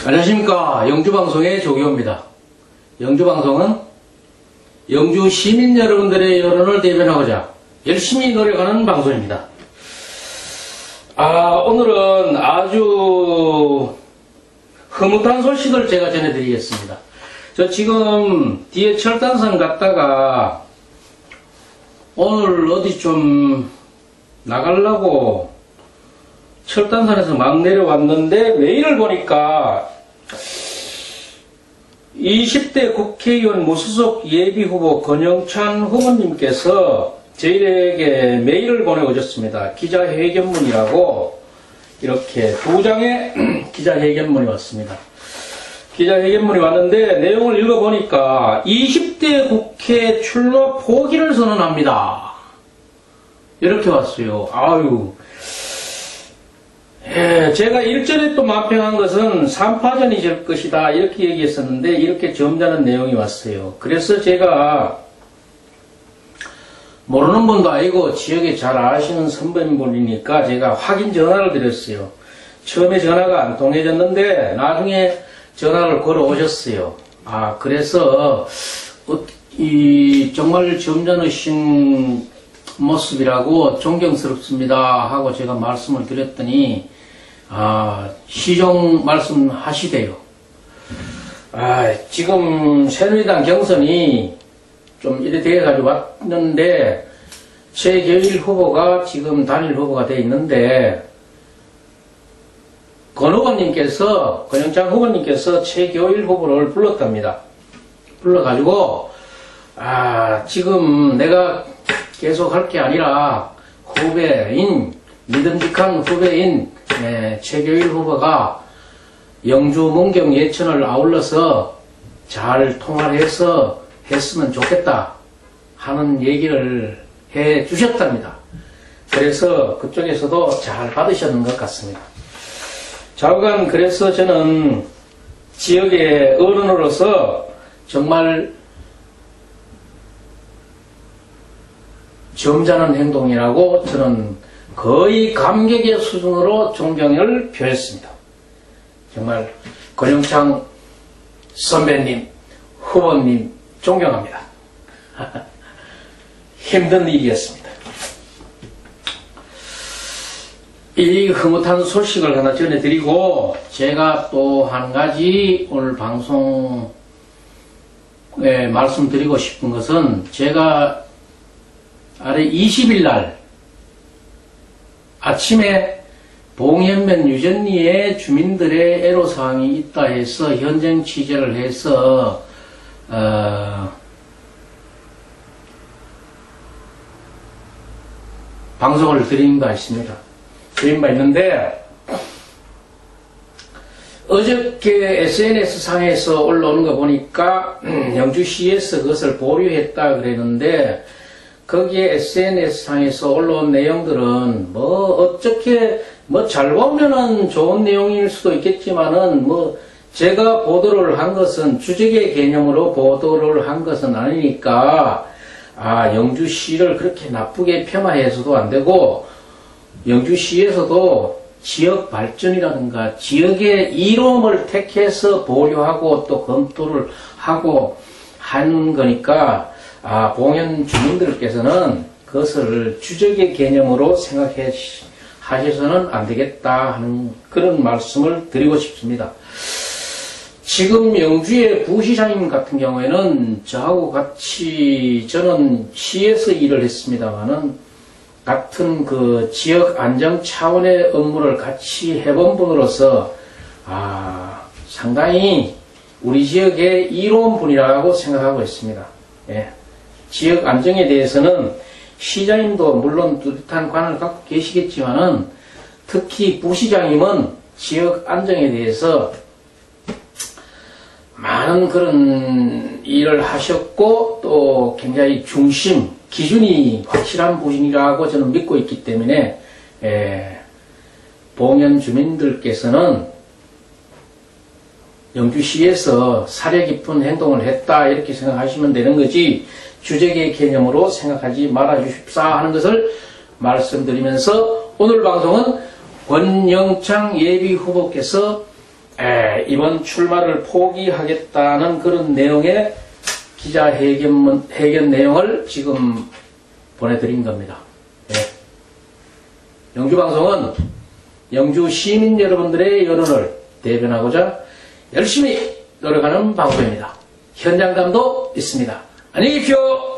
안녕하십니까. 영주방송의 조기호입니다. 영주방송은 영주 시민 여러분들의 여론을 대변하고자 열심히 노력하는 방송입니다. 오늘은 아주 흐뭇한 소식을 제가 전해드리겠습니다. 저 지금 뒤에 철단선 갔다가 오늘 어디 좀 나가려고 철단선에서 막 내려왔는데 메일을 보니까 20대 국회의원 무소속 예비후보 권영찬 후보님께서 저희에게 메일을 보내오셨습니다. 기자회견문이라고 이렇게 2장의 기자회견문이 왔습니다. 기자회견문이 왔는데 내용을 읽어보니까 20대 국회 출마 포기를 선언합니다. 이렇게 왔어요. 제가 일전에 또 만평한 것은 3파전이 될 것이다 이렇게 얘기했었는데 이렇게 점잖은 내용이 왔어요. 그래서 제가 모르는 분도 아니고 지역에 잘 아시는 선배님분이니까 제가 확인 전화를 드렸어요. 처음에 전화가 안 통해졌는데 나중에 전화를 걸어 오셨어요. 그래서 정말 점잖으신 모습이라고 존경스럽습니다 하고 제가 말씀을 드렸더니 시종 말씀하시대요. 지금 새누리당 경선이 좀 이래 돼가지고 왔는데 최교일 후보가 지금 단일 후보가 돼 있는데 권영찬 후보님께서 최교일 후보를 불렀답니다. 불러가지고 지금 내가 계속 할 게 아니라 믿음직한 후배인 최교일 후보가 영주 문경 예천을 아울러서 잘 통화를 해서 했으면 좋겠다 하는 얘기를 해 주셨답니다. 그래서 그쪽에서도 잘 받으셨는 것 같습니다. 좌우간 그래서 저는 지역의 어른으로서 정말 점잖은 행동이라고 저는 거의 감격의 수준으로 존경을 표했습니다. 정말 권영찬 선배님, 후보님 존경합니다. 힘든 일이었습니다. 이 흐뭇한 소식을 하나 전해드리고 제가 또 한 가지 오늘 방송에 말씀드리고 싶은 것은 제가 아래 20일 날 아침에 봉현면 유전리에 주민들의 애로사항이 있다 해서 현장 취재를 해서 방송을 드린 바 있습니다. 드린 바 있는데 어저께 SNS상에서 올라오는 거 보니까 영주시에서 그것을 보류했다 그랬는데 거기에 SNS상에서 올라온 내용들은 잘 보면은 좋은 내용일 수도 있겠지만은 제가 보도를 한 것은 주적의 개념으로 보도를 한 것은 아니니까 영주시를 그렇게 나쁘게 폄하해서도 안 되고 영주시에서도 지역 발전이라든가 지역의 이로움을 택해서 보류하고 또 검토를 하고 하는 거니까 봉현 주민들께서는 그것을 주적의 개념으로 생각하셔서는 안 되겠다 하는 그런 말씀을 드리고 싶습니다. 지금 영주의 부시장님 같은 경우에는 저하고 같이 저는 시에서 일을 했습니다만은 같은 그 지역 안정 차원의 업무를 같이 해본 분으로서 상당히 우리 지역의 이로운 분이라고 생각하고 있습니다. 지역 안정에 대해서는 시장님도 물론 뚜렷한 관을 갖고 계시겠지만은 특히 부시장님은 지역 안정에 대해서 많은 그런 일을 하셨고 또 굉장히 기준이 확실한 분이라고 저는 믿고 있기 때문에 봉현 주민들께서는 영주시에서 사려 깊은 행동을 했다 이렇게 생각하시면 되는 거지 주적의 개념으로 생각하지 말아 주십사 하는 것을 말씀드리면서 오늘 방송은 권영찬 예비후보께서 이번 출마를 포기하겠다는 그런 내용의 기자회견 내용을 지금 보내드린 겁니다. 영주방송은 영주 시민 여러분들의 여론을 대변하고자 열심히 노력하는 방송입니다. 현장감도 있습니다. 안녕히 계십시오.